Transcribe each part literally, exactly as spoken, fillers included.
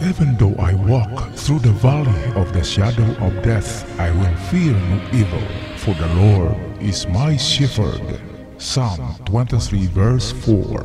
Even though I walk through the valley of the shadow of death, I will fear no evil, for the Lord is my shepherd. Psalm twenty-three verse four.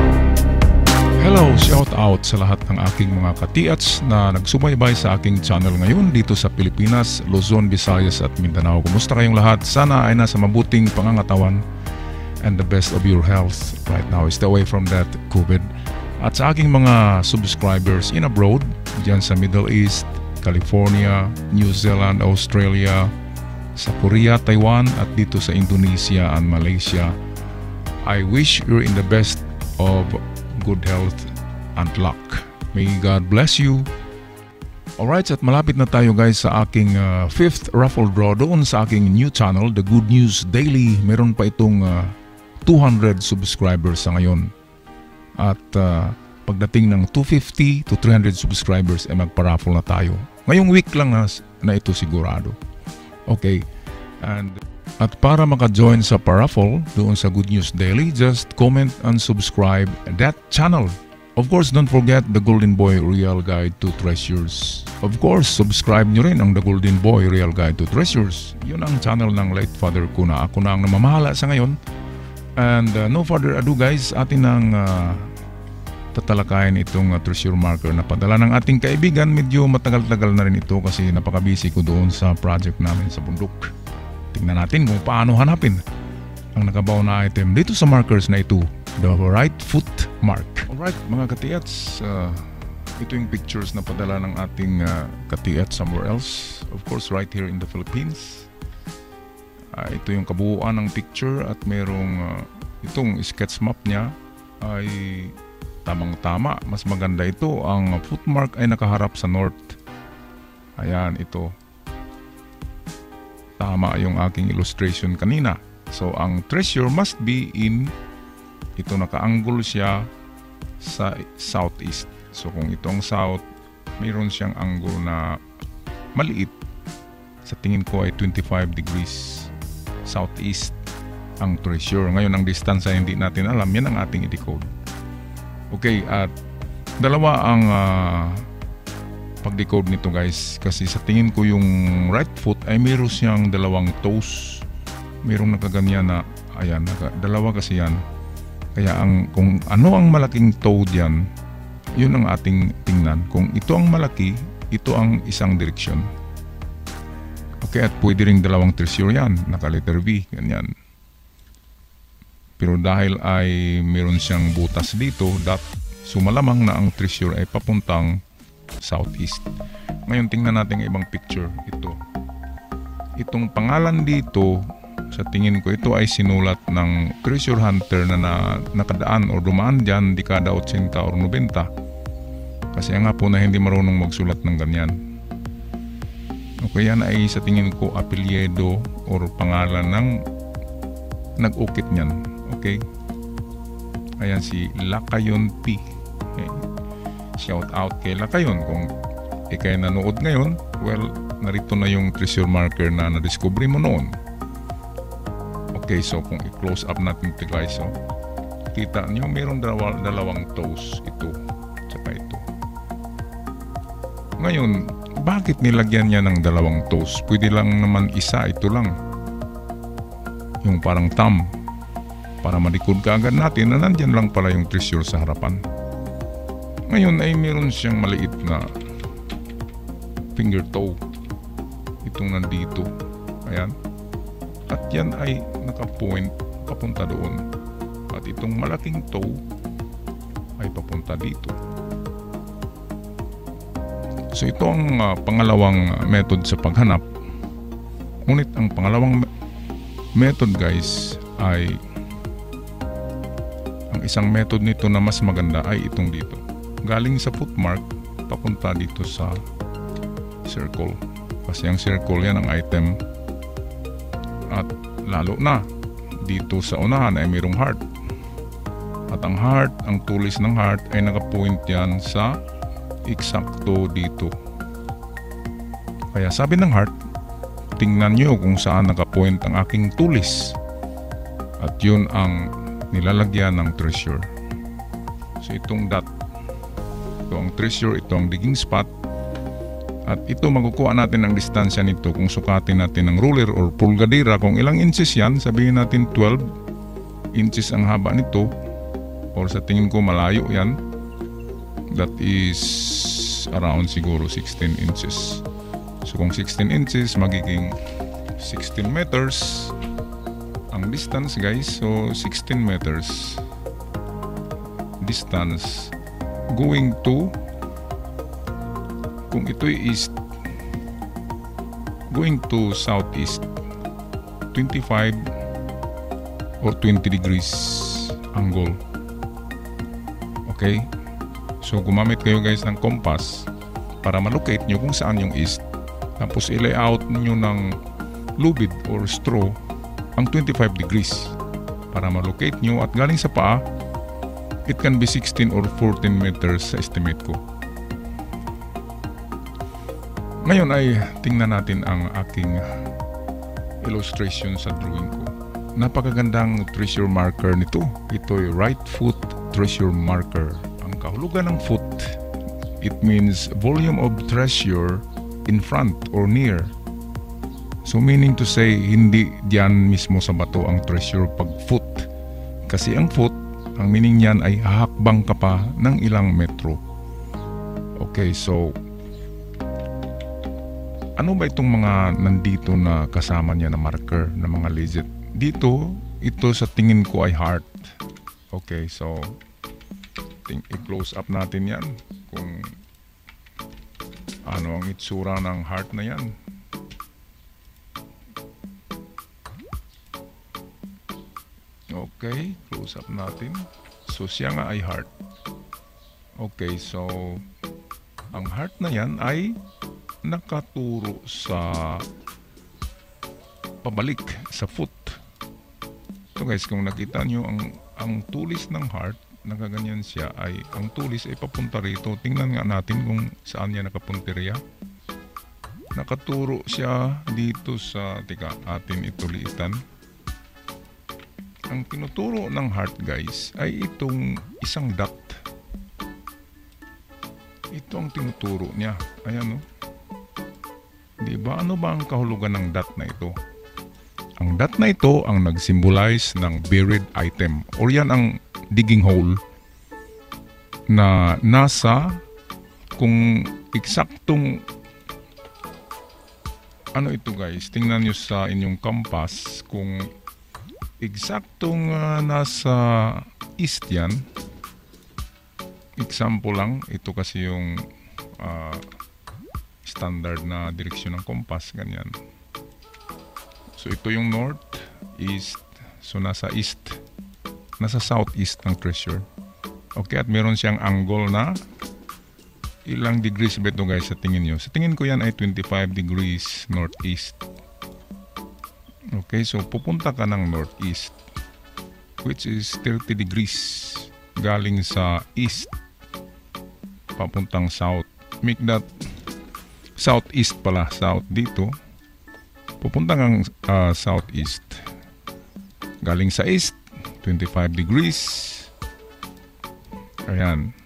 Hello, shout out sa lahat ng aking mga katiats na nagsubaybay sa aking channel ngayon dito sa Pilipinas, Luzon, Visayas at Mindanao. Kumusta kayong lahat? Sana ay nasa mabuting pangangatawan and the best of your health right now. Stay away from that COVID. At sa aking mga subscribers in abroad, dyan sa Middle East, California, New Zealand, Australia, sa Korea, Taiwan, at dito sa Indonesia and Malaysia, I wish you're in the best of good health and luck. May God bless you. Alright, at malapit na tayo guys sa aking uh, fifth raffle draw doon sa aking new channel, The Good News Daily. Meron pa itong uh, two hundred subscribers sa ngayon. At uh, pagdating ng two fifty to three hundred subscribers ay eh, magpa-raffle na tayo. Ngayong week lang na, na ito sigurado. Okay. And at para maka-join sa pa-raffle doon sa Good News Daily, just comment and subscribe that channel. Of course, don't forget the Golden Boy Real Guide to Treasures. Of course, subscribe nyo rin ang the Golden Boy Real Guide to Treasures. Yun ang channel ng late father ko na ako na ang namamahala sa ngayon. And uh, no further ado guys, atin ang uh, tatalakayin itong uh, treasure marker na padala ng ating kaibigan. Medyo matagal-tagal na rin ito kasi napaka-busy ko doon sa project namin sa bundok. Tingnan natin kung paano hanapin ang nakabaw na item dito sa markers na ito, the right foot mark. Alright mga katiyats, uh, ito yung pictures na padala ng ating uh, katiyat somewhere else. Of course right here in the Philippines. Uh, ito yung kabuuan ng picture at merong uh, itong sketch map niya ay tamang-tama. Mas maganda ito. Ang footmark ay nakaharap sa north. Ayan, ito. Tama yung aking illustration kanina. So, ang treasure must be in, ito naka-angle siya sa southeast. So, kung ito ang south, mayroon siyang angle na maliit. Sa tingin ko ay twenty-five degrees southeast ang treasure. Ngayon ang distance ay hindi natin alam, yan ang ating i-decode. Okay, at dalawa ang uh, pag-decode nito guys, kasi sa tingin ko yung right foot ay meron siyang dalawang toes, merong nakaganyan na, ayan, naka, dalawa kasi yan. Kaya ang, kung ano ang malaking toe diyan, yun ang ating tingnan. Kung ito ang malaki, ito ang isang direksyon. Okay, at pwede ring dalawang treasure yan, naka-letter V, ganyan. Pero dahil ay meron siyang butas dito, dot, so malamang na ang treasure ay papuntang southeast. Ngayon tingnan natin ang ibang picture, ito. Itong pangalan dito, sa tingin ko ito ay sinulat ng treasure hunter na, na nakadaan o dumaan dyan, dekada eighty or ninety. Kasi nga po na hindi marunong magsulat ng ganyan. Okay, yan ay sa tingin ko apelyido or pangalan ng nag-ukit niyan. Okay. Ayan si Lakayon P. Okay. Shout out kay Lakayon. Kung ikay nanood ngayon, well, narito na yung treasure marker na na-discovery mo noon. Okay, so kung i-close up natin ito guys, so, kita nyo, mayroong dalawa, dalawang toes ito. Tsaka ito. Ngayon, bakit nilagyan niya ng dalawang toes? Pwede lang naman isa, ito lang. Yung parang thumb. Para malikod ka agad natin na nandyan lang pala yung treasure sa harapan. Ngayon ay meron siyang maliit na finger toe. Itong nandito. Ayan. At yan ay naka-point papunta doon. At itong malaking toe ay papunta dito. So ito ang uh, pangalawang method sa paghanap. Ngunit ang pangalawang method guys ay ang isang method nito na mas maganda ay itong dito. Galing sa footmark papunta dito sa circle. Kasi ang circle yan ang item. At lalo na dito sa unahan ay mayroong heart. At ang heart, ang tulis ng heart ay nakapoint yan sa eksakto dito. Kaya sabi ng heart, tingnan nyo kung saan nakapoint ang aking tulis. At yun ang nilalagyan ng treasure. So itong dot, Ito ang treasure, ito ang digging spot. At ito makukuha natin ang distansya nito kung sukatin natin ng ruler or pulgadira. Kung ilang inches yan, sabihin natin twelve inches ang haba nito. Or sa tingin ko malayo yan. That is around siguro sixteen inches. So kung sixteen inches, magiging sixteen meters ang distance guys. So sixteen meters distance going to, kung ito'y east, going to southeast, twenty-five or twenty degrees angle. Okay, so gumamit kayo guys ng compass para malocate nyo kung saan yung east. Tapos i-layout nyo ng lubid or straw ang twenty-five degrees para malocate nyo. At galing sa paa, it can be sixteen or fourteen meters sa estimate ko. Ngayon ay tingnan natin ang aking illustration sa drawing ko. Napakagandang treasure marker nito. Ito'y right foot treasure marker. Ang kahulugan ng foot, it means volume of treasure in front or near. So meaning to say, hindi diyan mismo sa bato ang treasure pag foot. Kasi ang foot, ang meaning niyan ay hahakbang ka pa ng ilang metro. Okay, so ano ba itong mga nandito na kasama niya na marker na mga legit? Dito, ito sa tingin ko ay heart. Okay, so i-close up natin yan kung ano ang itsura ng heart na yan. Okay, close up natin. So siya nga ay heart. Okay, so ang heart na yan ay nakaturo sa pabalik sa foot. So guys, kung nakita nyo ang, ang tulis ng heart, nakaganyan siya, ay ang tulis ay papunta rito. Tingnan nga natin kung saan niya nakapunteriya. Nakaturo siya dito sa, tika, atin ito liitan. Ang tinuturo ng heart guys ay itong isang dot. Ito ang tinuturo niya. Ayan o. Diba? Ano ba ang kahulugan ng dot na ito? Ang dot na ito ang nag-symbolize ng buried item. Or yan ang digging hole na nasa kung eksaktong ano ito guys. Tingnan nyo sa inyong compass kung eksaktong uh, nasa east yan. Example lang. Ito kasi yung uh, standard na direksyon ng compass, ganyan. So ito yung north, east. So nasa east, nasa southeast ng treasure. Okay, at meron siyang angle na ilang degrees ba ito guys sa tingin nyo? Sa tingin ko yan ay twenty-five degrees northeast. Okay, so pupunta ka ng northeast, which is thirty degrees galing sa east papuntang south. Make that southeast pala, south dito. Pupunta kang uh, southeast. Galing sa east, twenty-five degrees. Ayan.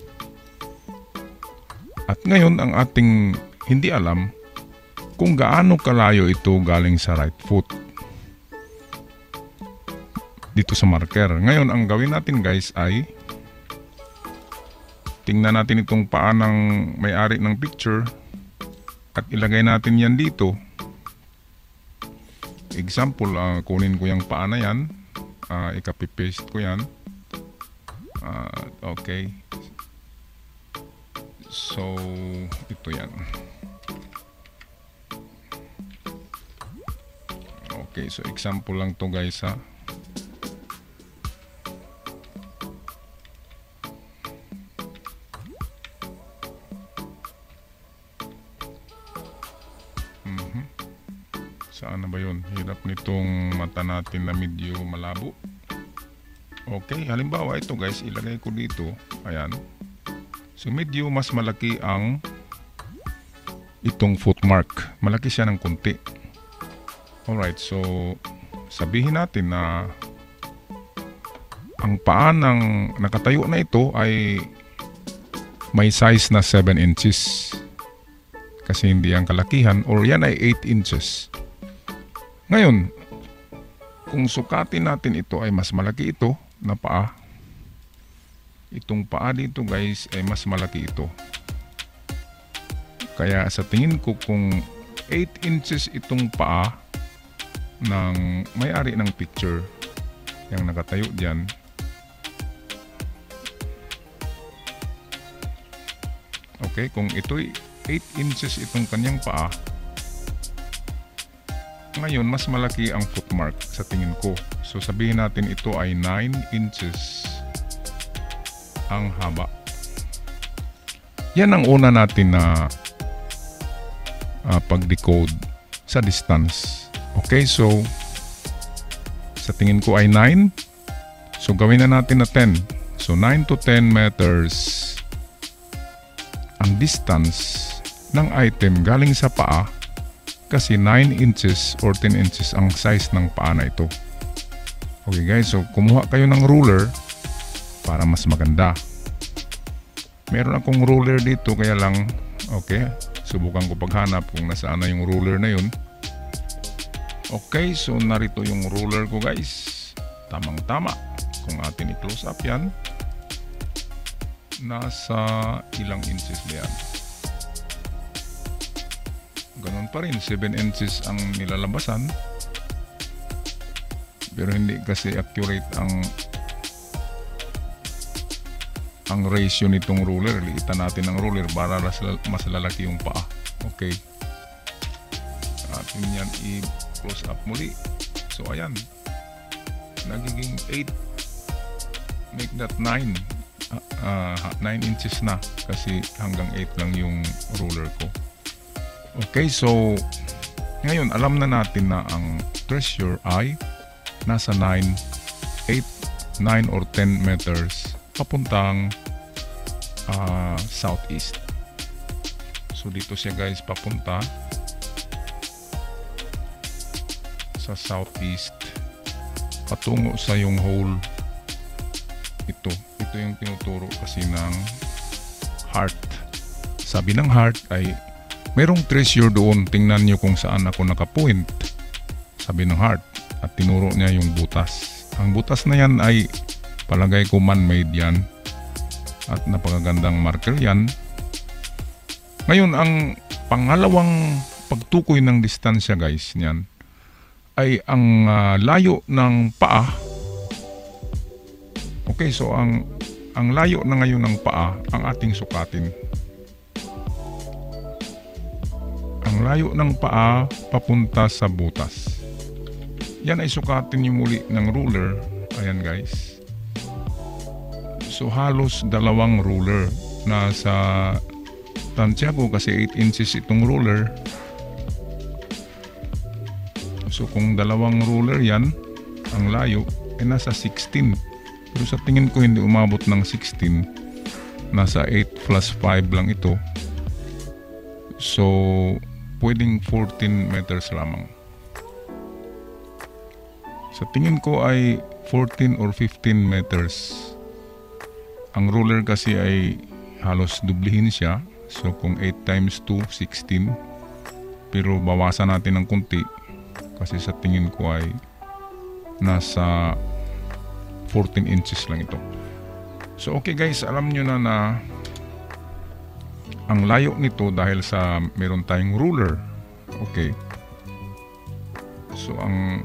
At ngayon, ang ating hindi alam kung gaano kalayo ito galing sa right foot. Dito sa marker. Ngayon, ang gawin natin guys ay tingnan natin itong paa ng may-ari ng picture at ilagay natin yan dito. Example, uh, kunin ko yung paa na yan, uh, ikapipaste ko yan. Uh, okay, so ito yan. Okay, so example lang to guys ha. Saan na ba yun? Hirap nitong mata natin na medyo malabo. Okay, halimbawa ito guys, ilagay ko dito. Ayan. So medyo mas malaki ang itong footmark. Malaki siya ng konti. Alright, so sabihin natin na ang paa ng nakatayo na ito ay may size na seven inches. Kasi hindi ang kalakihan, or yan ay eight inches. Ngayon, kung sukatin natin ito ay mas malaki ito na paa. Itong paa dito guys ay mas malaki ito. Kaya sa tingin ko kung eight inches itong paa ng may-ari ng picture, yung nakatayo dyan, okay, kung ito'y eight inches itong kanyang paa, ngayon mas malaki ang footmark sa tingin ko. So sabihin natin ito ay nine inches ang haba. Yan ang una natin na uh, pag-decode sa distance. Okay, so sa tingin ko ay nine. So gawin na natin na ten. So nine to ten meters ang distance ng item galing sa paa, kasi nine inches or ten inches ang size ng paa na ito. Okay guys, so kumuha kayo ng ruler para mas maganda. Meron akong ruler dito, kaya lang okay, subukan ko paghanap kung nasaan na yung ruler na yun. Okay, so narito yung ruler ko guys. Tamang tama. Kung atin i-close up yan, nasa ilang inches ba yan? Ganun pa rin, seven inches ang nilalabasan. Pero hindi kasi accurate ang ang ratio nitong ruler. Liitan natin ang ruler para mas lalaki yung paa. Okay. Atin yan i-close up muli. So ayan, nagiging eight. Make that nine. Uh, uh, nine inches na kasi hanggang eight lang yung ruler ko. Okay, so ngayon alam na natin na ang treasure ay nasa nine, eight, nine or ten meters papuntang uh, southeast. So dito siya guys papunta sa southeast patungo sa yung hole. Ito, ito yung tinuturo kasi ng heart. Sabi ng heart ay merong treasure doon, tingnan nyo kung saan ako nakapoint. Sabi ng heart, at tinuro niya yung butas. Ang butas na yan ay palagay ko man-made yan at napakagandang marker yan. Ngayon, ang pangalawang pagtukoy ng distansya guys niyan ay ang uh, layo ng paa. Okay, so ang ang layo na ngayon ng paa ang ating sukatin. Ang layo ng paa papunta sa butas. Yan ay sukatin niyo muli ng ruler. Ayan guys. So halos dalawang ruler. Nasa tansya ko kasi eight inches itong ruler. So kung dalawang ruler yan, ang layo ay nasa sixteen. Pero sa tingin ko hindi umabot ng sixteen. Nasa eight plus five lang ito. So pwedeng fourteen meters lamang. Sa tingin ko ay fourteen or fifteen meters. Ang ruler kasi ay halos dublihin siya. So kung eight times two, sixteen. Pero bawasan natin ng kunti. Kasi sa tingin ko ay nasa fourteen inches lang ito. So okay guys, alam nyo na na ang layo nito dahil sa meron tayong ruler. Okay. So ang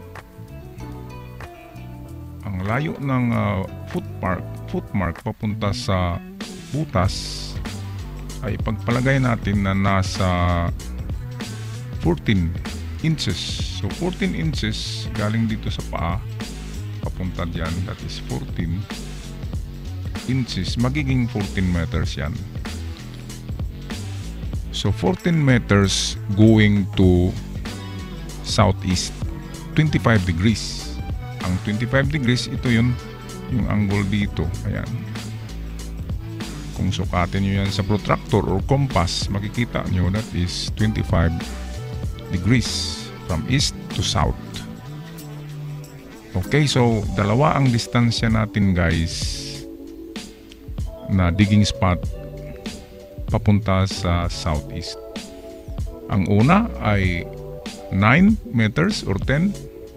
ang layo ng uh, footmark, footmark papunta sa butas ay pagpalagay natin na nasa fourteen inches. So fourteen inches galing dito sa paa papunta diyan, that is fourteen inches, magiging fourteen meters yan. So fourteen meters going to southeast, twenty-five degrees. Ang twenty-five degrees, ito yun yung angle dito. Ayan, kung sukatin nyo yan sa protractor or compass, makikita nyo that is twenty-five degrees from east to south. Okay, so dalawa ang distansya natin guys na digging spot papunta sa southeast. Ang una ay nine meters or ten.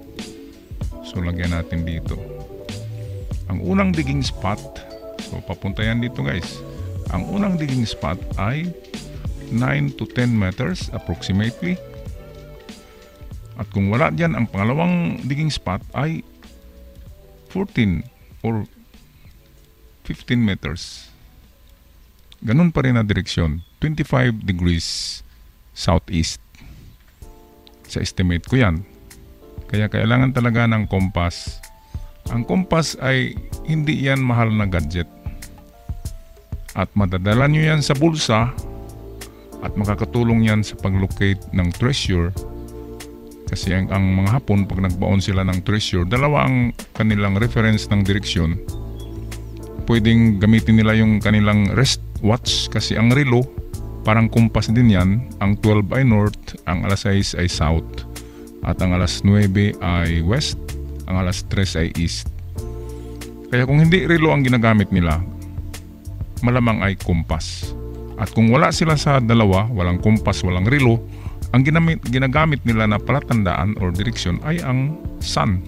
So lagyan natin dito. Ang unang digging spot, so papunta yan dito guys. Ang unang digging spot ay nine to ten meters approximately. At kung wala dyan, ang pangalawang digging spot ay fourteen or fifteen meters. Ganun pa rin na direksyon. twenty-five degrees southeast. Sa estimate ko yan. Kaya kailangan talaga ng compass. Ang compass ay hindi yan mahal na gadget. At madadala nyo yan sa bulsa at makakatulong yan sa pag-locate ng treasure. Kasi ang, ang mga Hapon, pag nagbaon sila ng treasure, dalawa ang kanilang reference ng direksyon. Pwedeng gamitin nila yung kanilang wristwatch kasi ang relo, parang kumpas din yan. Ang twelve ay north, ang alas sais ay south, at ang alas nuwebe ay west, ang alas tres ay east. Kaya kung hindi relo ang ginagamit nila, malamang ay kumpas. At kung wala sila sa dalawa, walang kumpas, walang relo, ang ginamit, ginagamit nila na palatandaan or direksyon ay ang sun.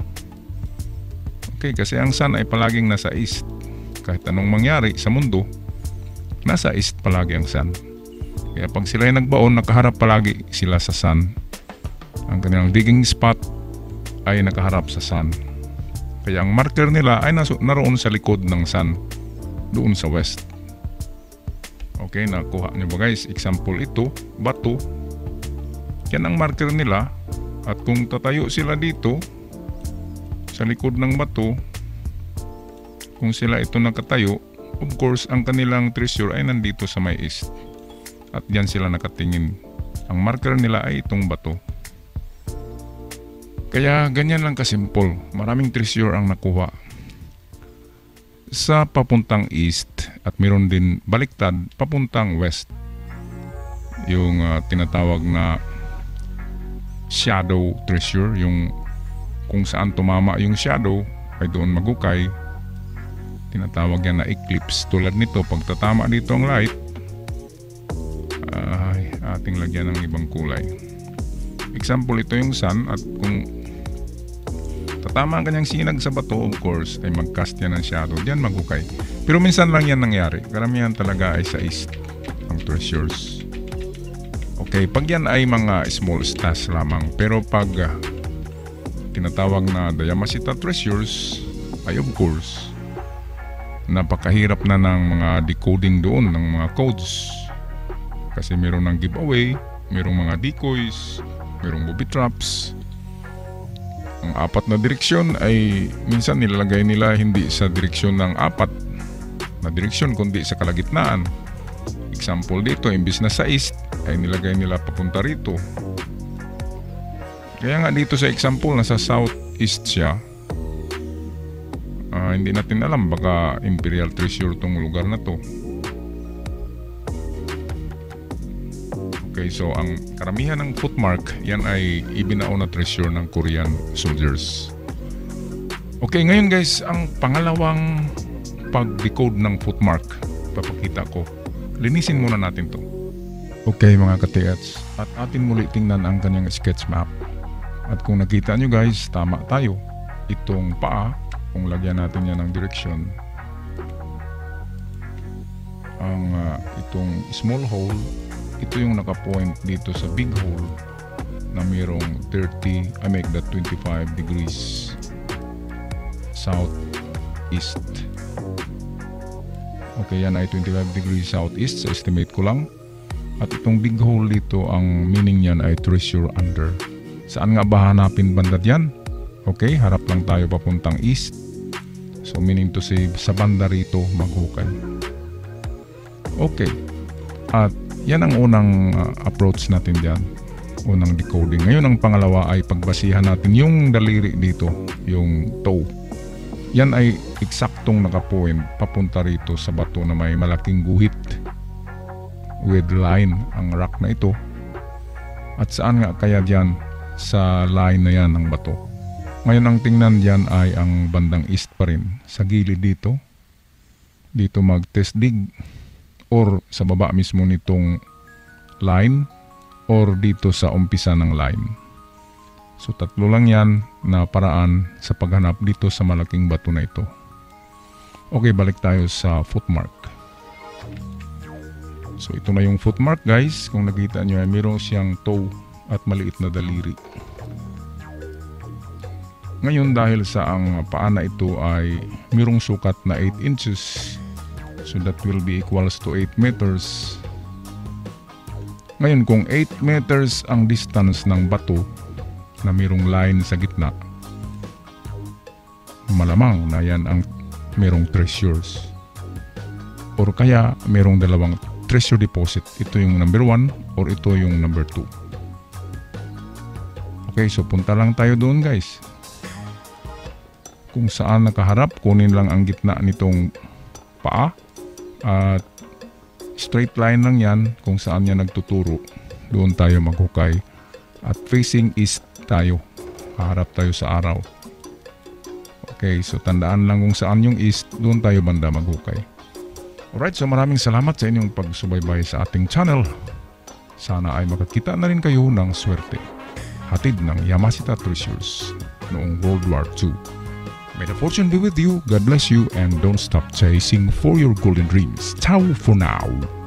Okay, kasi ang sun ay palaging nasa east. Kahit anong mangyari sa mundo, nasa east palagi ang sun. Kaya pag sila ay nagbaon, nakaharap palagi sila sa sun. Ang kanilang digging spot ay nakaharap sa sun. Kaya ang marker nila ay naroon sa likod ng sun, doon sa west. Okay, nakuha nyo ba guys? Example ito, bato. Yan ang marker nila. At kung tatayo sila dito, sa likod ng bato, kung sila ito nakatayo, of course, ang kanilang treasure ay nandito sa may east. At diyan sila nakatingin. Ang marker nila ay itong bato. Kaya ganyan lang kasimple. Maraming treasure ang nakuha sa papuntang east at meron din baliktad papuntang west. Yung uh, tinatawag na shadow treasure, yung kung saan tumama yung shadow ay doon magukay. Tinatawag yan na eclipse. Tulad nito, pag tatama dito ang light, ay ating lagyan ng ibang kulay. Example, ito yung sun, at kung tatama ang kanyang sinag sa bato, of course, ay mag-cast yan ng shadow. Diyan magukay. Pero minsan lang yan nangyari. Karamihan talaga ay sa east ang treasures. Okay, pag yan ay mga small stars lamang. Pero pag uh, tinatawag na Yamashita treasures, ay of course, napakahirap na ng mga decoding doon ng mga codes. Kasi meron ng giveaway, merong mga decoys, merong booby traps. Ang apat na direksyon ay minsan nilalagay nila hindi sa direksyon ng apat na direksyon kundi sa kalagitnaan. Example dito, imbis na sa east ay nilagay nila papunta rito. Kaya nga dito sa example nasa southeast siya. Uh, hindi natin alam, baka imperial treasure tong lugar na to. Okay, so ang karamihan ng footmark, yan ay ibinao na treasure ng Korean soldiers. Okay, ngayon guys, ang pangalawang pag-decode ng footmark, papakita ko. Linisin muna natin to. Okay mga ka-T-H, at atin muli tingnan ang kanyang sketch map. At kung nakita nyo guys, tama tayo. Itong paa, kung lagyan natin yan ng direksyon, ang uh, itong small hole, ito yung nakapoint dito sa big hole na mayroong thirty, I make that twenty-five degrees southeast. Okay, yan ay twenty-five degrees southeast sa estimate ko lang. At itong big hole dito, ang meaning niyan ay treasure under. Saan nga ba hanapin banda diyan? Okay, harap lang tayo papuntang east. So meaning to say, sa banda rito maghukay. Okay. At yan ang unang uh, approach natin diyan. Unang decoding. Ngayon ang pangalawa ay pagbasihan natin yung daliri dito, yung toe. Yan ay eksaktong nakapoint papunta rito sa bato na may malaking guhit with line ang rock na ito. At saan nga kaya diyan sa line na yan ng bato? Ngayon ang tingnan diyan ay ang bandang east pa rin. Sa gilid dito. Dito mag-test dig or sa baba mismo nitong line or dito sa umpisa ng line. So tatlo lang yan na paraan sa paghanap dito sa malaking bato na ito. Okay, balik tayo sa footmark. So ito na yung footmark guys. Kung nakita nyo ay mayroon siyang toe at maliit na daliri. Ngayon dahil sa ang paa na ito ay mayroong sukat na eight inches. So that will be equals to eight meters. Ngayon kung eight meters ang distance ng bato na mayroong line sa gitna, malamang na yan ang mayroong treasures. Or kaya mayroong dalawang treasure deposit. Ito yung number one or ito yung number two. Okay, so punta lang tayo doon guys. Kung saan nakaharap, kunin lang ang gitna nitong paa at straight line lang yan kung saan niya nagtuturo. Doon tayo maghukay at facing east tayo. Haharap tayo sa araw. Okay, so tandaan lang kung saan yung east, doon tayo banda maghukay. Alright, so maraming salamat sa inyong pagsubaybay sa ating channel. Sana ay makakita na rin kayo ng swerte. Hatid ng Yamashita Treasures noong World War Two. May the fortune be with you, God bless you, and don't stop chasing for your golden dreams. Ciao for now!